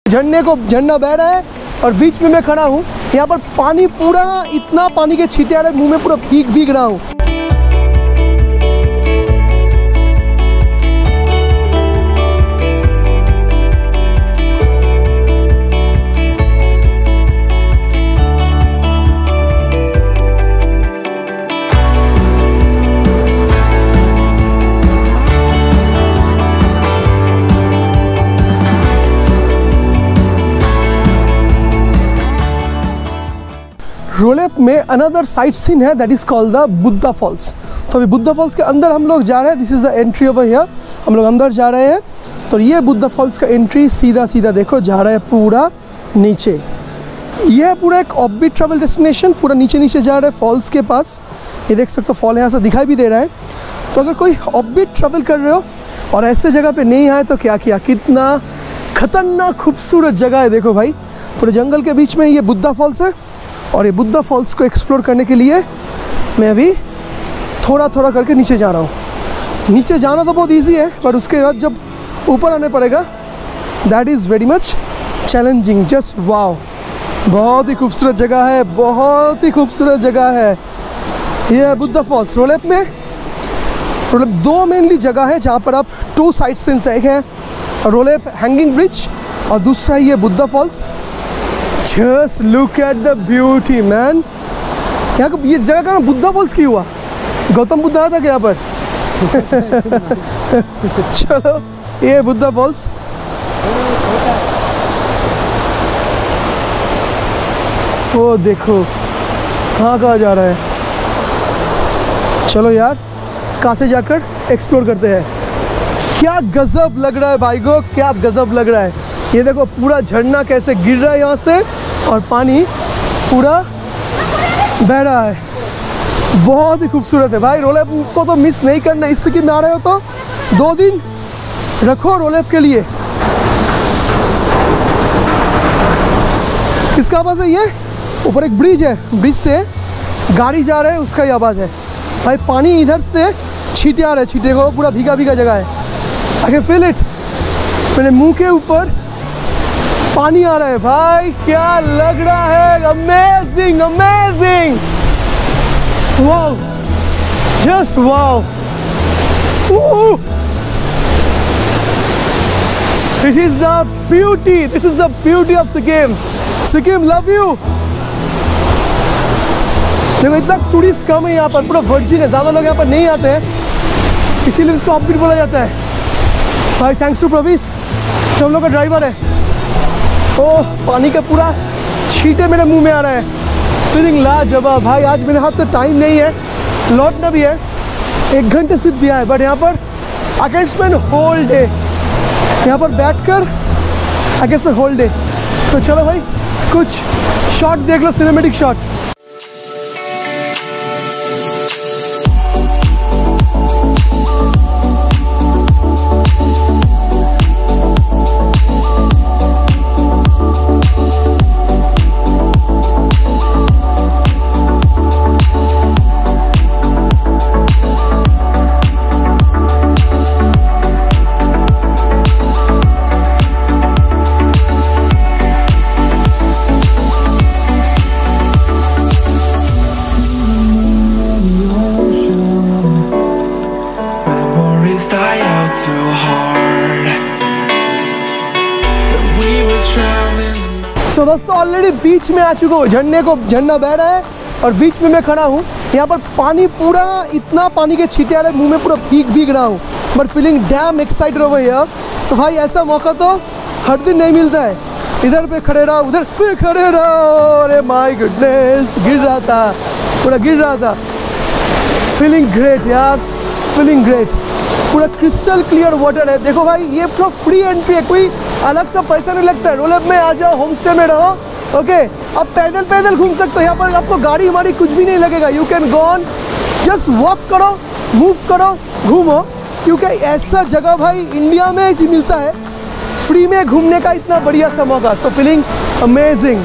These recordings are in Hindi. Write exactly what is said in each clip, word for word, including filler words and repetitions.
झरने को झरना बह रहा है और बीच में मैं खड़ा हूँ। यहाँ पर पानी पूरा, इतना पानी के छींटे आ रहे, मुंह में पूरा भीग भीग रहा हूँ। रोलेप में अनदर साइट सीन है that is called the Buddha Falls. तो अभी बुद्धा फॉल्स के अंदर हम लोग जा रहे हैं। This is the entry over here. हम लोग अंदर जा रहे हैं। तो ये बुद्धा फॉल्स का एंट्री सीधा सीधा देखो जा रहा है पूरा नीचे। ये है पूरा एक ऑफबीट ट्रैवल डेस्टिनेशन, पूरा नीचे नीचे जा रहा है फॉल्स के पास। ये देख सकते हो फॉल यहाँ से दिखाई भी दे रहा है। तो अगर कोई ऑफबीट ट्रैवल कर रहे हो और ऐसे जगह पे नहीं आए तो क्या किया, कितना खतरनाक खूबसूरत जगह है। देखो भाई, पूरे जंगल के बीच में ये बुद्धा फॉल्स है और ये बुद्धा फॉल्स को एक्सप्लोर करने के लिए मैं अभी थोड़ा थोड़ा करके नीचे जा रहा हूँ। नीचे जाना तो बहुत इजी है, पर उसके बाद जब ऊपर आने पड़ेगा that is very much challenging. Just wow, बहुत ही खूबसूरत जगह है, बहुत ही खूबसूरत जगह है। ये है बुद्धा फॉल्स। रोलेप में रोलेप दो मेनली जगह है जहाँ पर आप टू साइड सीन्स, एक है रोलेप हैंगिंग ब्रिज और दूसरा ये Buddha Falls. Just look at the beauty, man. यहाँ ये जगह का नाम बुद्धा फॉल्स क्यों हुआ? गौतम बुद्ध आया था क्या यहाँ पर? चलो, ये बुद्धा फॉल्स। वो देखो कहाँ कहाँ जा रहा है। चलो यार, कहाँ से जाकर एक्सप्लोर करते हैं। क्या गजब लग रहा है भाई को, क्या गजब लग रहा है। ये देखो पूरा झरना कैसे गिर रहा है यहाँ से और पानी पूरा बह रहा है। बहुत ही खूबसूरत है भाई। रोलेप को तो मिस नहीं करना। इस सिक्किम में आ रहे हो तो दो दिन रखो रोलेप के लिए। किसका आवाज़ है ये? ऊपर एक ब्रिज है, ब्रिज से गाड़ी जा रहा है, उसका ही आवाज़ है भाई। पानी इधर से छींटे आ रहे हैं, छींटे को पूरा भीगा भीगा जगह है। I can feel it. मेरे मुंह के ऊपर पानी आ रहा है भाई, क्या लग रहा है। Amazing amazing, wow, just wow. This is the beauty, this is the beauty of Sikkim. Sikkim love you. देखो इतना टूरिस्ट कम है यहाँ पर, पूरा वर्जिन है, ज़्यादा लोग यहाँ पर नहीं आते हैं, इसीलिए इसको ऑफबीट बोला जाता है भाई। थैंक्स टू प्रवीस जो हम लोग का ड्राइवर है। ओह, पानी का पूरा छींटे मेरे मुंह में आ रहा है। फीलिंग लाजवाब भाई। आज मेरे हाथ में टाइम नहीं है, लौटना भी है, एक घंटे सिर्फ दिया है, बट यहाँ पर I can spend whole day. यहाँ पर बैठकर I can spend whole day. तो चलो भाई कुछ शॉट देख लो, सिनेमेटिक शॉट। तो दोस्तों ऑलरेडी बीच में आ चुका हूँ। झरने को झरना बह रहा है और बीच में मैं खड़ा हूँ। यहाँ पर पानी पूरा, इतना पानी के छींटे आ रहे, मुंह में पूरा भीग भीग रहा हूँ, but feeling damn excited over here. So भाई ऐसा मौका तो हर दिन नहीं मिलता है। इधर पे खड़े रहो, उधर पे खड़े रहो। अरे माय गुडनेस, गिर रहा था, पूरा गिर रहा था। फीलिंग ग्रेट यार, फीलिंग ग्रेट। पूरा क्रिस्टल क्लियर वाटर है। देखो भाई ये पूरा फ्री एंट्री है, कोई अलग सा पैसा नहीं लगता है। रोलेप में आ जाओ, होम स्टे में रहो, ओके। अब पैदल पैदल घूम सकते हो। यहाँ पर आपको गाड़ी वाड़ी कुछ भी नहीं लगेगा। You can go on, just walk करो, मूव करो, घूमो, क्योंकि ऐसा जगह भाई इंडिया में ही मिलता है फ्री में घूमने का इतना बढ़िया सा मौका। So feeling amazing.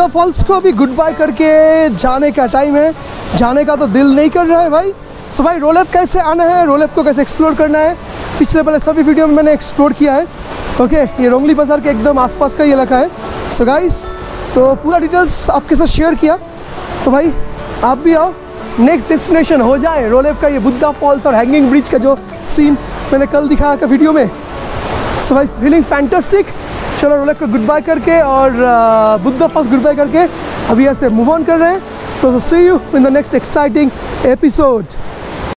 Buddha Falls को अभी गुड बाय करके जाने का टाइम है। जाने का तो दिल नहीं कर रहा है भाई। सो भाई रोलेप कैसे आना है, रोलेप को कैसे एक्सप्लोर करना है, पिछले पहले सभी वीडियो में मैंने एक्सप्लोर किया है। ओके, ये रोंगली बाज़ार के एकदम आसपास का ये इलाका है। सो गाइस, तो पूरा डिटेल्स आपके साथ शेयर किया। तो भाई आप भी आओ, नेक्स्ट डेस्टिनेशन हो जाए रोलेप का ये बुद्धा फॉल्स और हैंगिंग ब्रिज का जो सीन मैंने कल दिखाया था वीडियो में। सो भाई फीलिंग फैंटास्टिक। चलो रोलेप को गुड बाय करके और बुद्धा फॉल्स गुड बाय करके अभी ऐसे मूव ऑन कर रहे हैं। So see you in the next exciting episode.